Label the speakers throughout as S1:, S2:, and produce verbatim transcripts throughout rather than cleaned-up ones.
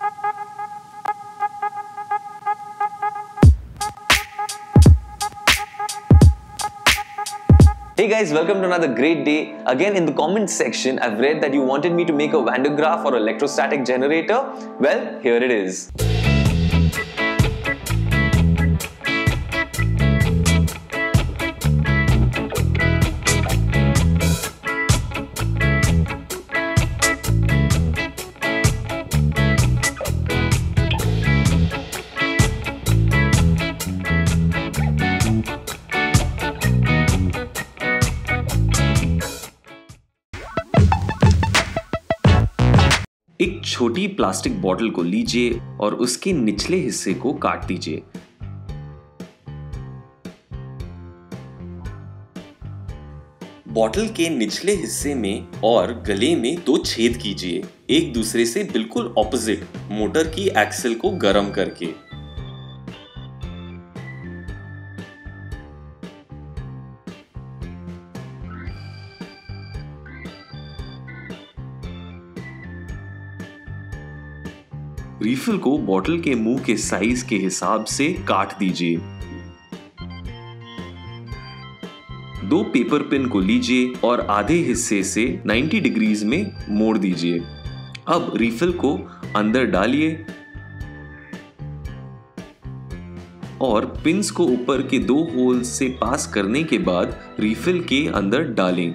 S1: Hey guys, welcome to another great day. Again, in the comment section, I've read that you wanted me to make a Van de Graaff or electrostatic generator. Well, here it is. एक छोटी plastic bottle को लीजिए और उसके निचले हिस्से को काट दीजिए। बॉटल के निचले हिस्से में और गले में दो छेद कीजिए, एक दूसरे से बिल्कुल ऑपोजिट, मोटर की एक्सल को गर्म करके। रीफिल को बॉटल के मुंह के साइज के हिसाब से काट दीजिए। दो पेपर पिन को लीजिए और आधे हिस्से से नब्बे डिग्रीज में मोड़ दीजिए। अब रीफिल को अंदर डालिए और पिन्स को ऊपर के दो होल से पास करने के बाद रीफिल के अंदर डालें।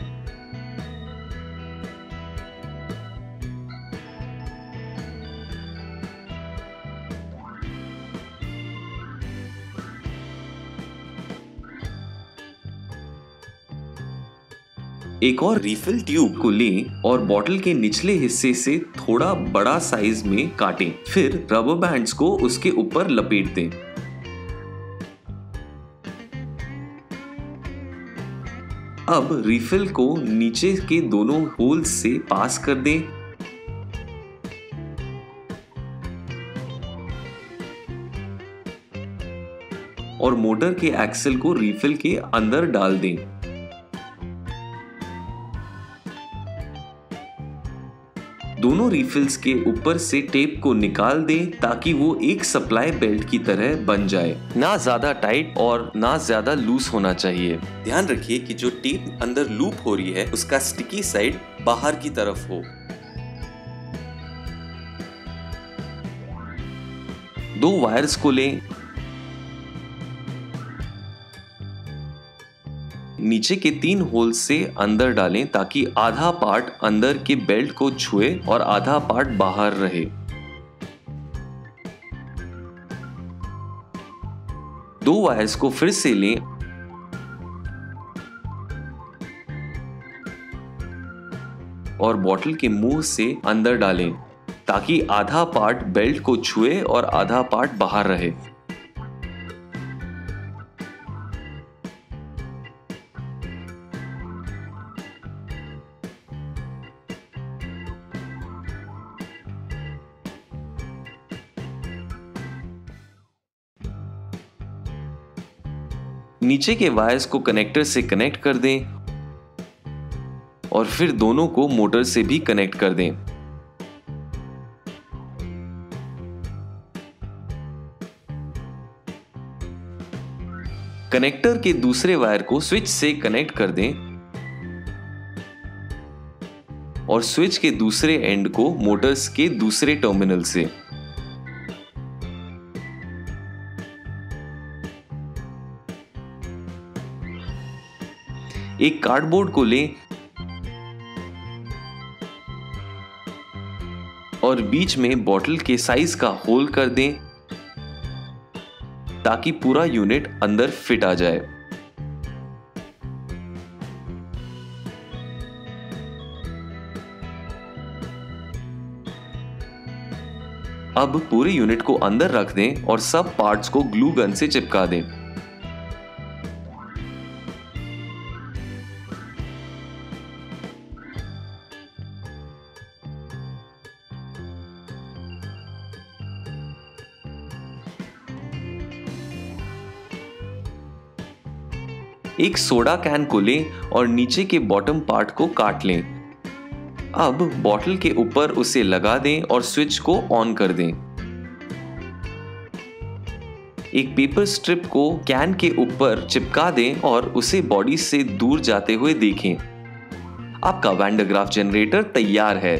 S1: एक और रीफिल ट्यूब को लें और बॉटल के निचले हिस्से से थोड़ा बड़ा साइज में काटें। फिर रबर बैंड्स को उसके ऊपर लपेट दें। अब रीफिल को नीचे के दोनों होल्स से पास कर दें और मोटर के एक्सल को रीफिल के अंदर डाल दें। दोनों रीफिल्स के ऊपर से टेप को निकाल दें ताकि वो एक सप्लाई बेल्ट की तरह बन जाए। ना ज्यादा टाइट और ना ज्यादा लूज होना चाहिए। ध्यान रखिए कि जो टेप अंदर लूप हो रही है उसका स्टिकी साइड बाहर की तरफ हो। दो वायर्स को लें, नीचे के तीन होल्स से अंदर डालें ताकि आधा पार्ट अंदर के बेल्ट को छुए और आधा पार्ट बाहर रहे। दो वायर्स को फिर से लें और बॉटल के मुंह से अंदर डालें ताकि आधा पार्ट बेल्ट को छुए और आधा पार्ट बाहर रहे। नीचे के वायर्स को कनेक्टर से कनेक्ट कर दें और फिर दोनों को मोटर से भी कनेक्ट कर दें। कनेक्टर के दूसरे वायर को स्विच से कनेक्ट कर दें और स्विच के दूसरे एंड को मोटर्स के दूसरे टर्मिनल से। एक कार्डबोर्ड को लें और बीच में बॉटल के साइज का होल कर दें ताकि पूरा यूनिट अंदर फिट आ जाए। अब पूरे यूनिट को अंदर रख दें और सब पार्ट्स को ग्लू गन से चिपका दें। एक सोडा कैन को लें और नीचे के बॉटम पार्ट को काट लें। अब बॉटल के ऊपर उसे लगा दें और स्विच को ऑन कर दें। एक पेपर स्ट्रिप को कैन के ऊपर चिपका दें और उसे बॉडी से दूर जाते हुए देखें। आपका वैन डर ग्राफ जनरेटर तैयार है।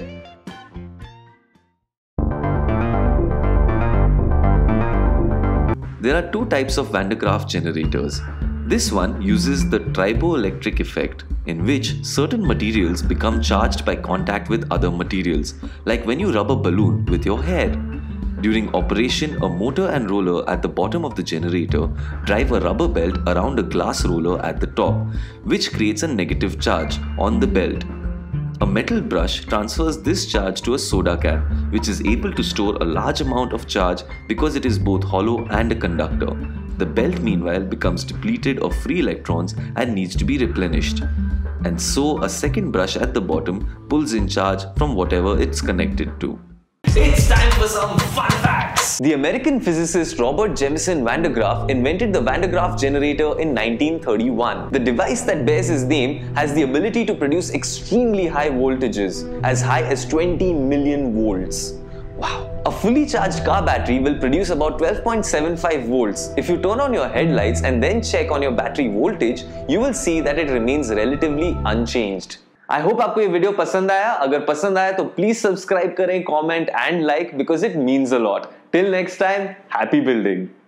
S1: There are two types of Van de Graaff generators. This one uses the triboelectric effect, in which certain materials become charged by contact with other materials, like when you rub a balloon with your hair. During operation, a motor and roller at the bottom of the generator drive a rubber belt around a glass roller at the top, which creates a negative charge on the belt. A metal brush transfers this charge to a soda can, which is able to store a large amount of charge because it is both hollow and a conductor. The belt meanwhile becomes depleted of free electrons and needs to be replenished. And so a second brush at the bottom pulls in charge from whatever it's connected to.
S2: It's time for some fun facts!
S1: The American physicist Robert Jemison Van de Graaff invented the Van de Graaff generator in nineteen thirty-one. The device that bears his name has the ability to produce extremely high voltages, as high as twenty million volts. Wow! A fully charged car battery will produce about twelve point seven five volts. If you turn on your headlights and then check on your battery voltage, you will see that it remains relatively unchanged. I hope आपको ये video पसंद आया। अगर पसंद आया तो please subscribe करें, comment and like, because it means a lot. Till next time, happy building.